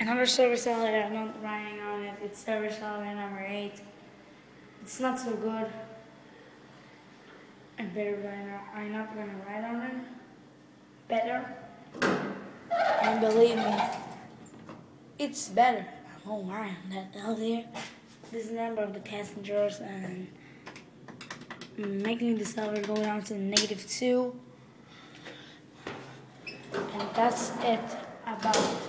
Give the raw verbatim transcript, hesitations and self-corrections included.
Another service elevator I'm not riding on it. It's service elevator number eight. It's not so good. I better ride. I'm not gonna ride on it. Better. And believe me, it's better. I won't ride on that elevator. This is the number of the passengers and making this elevator go down to negative two. And that's it about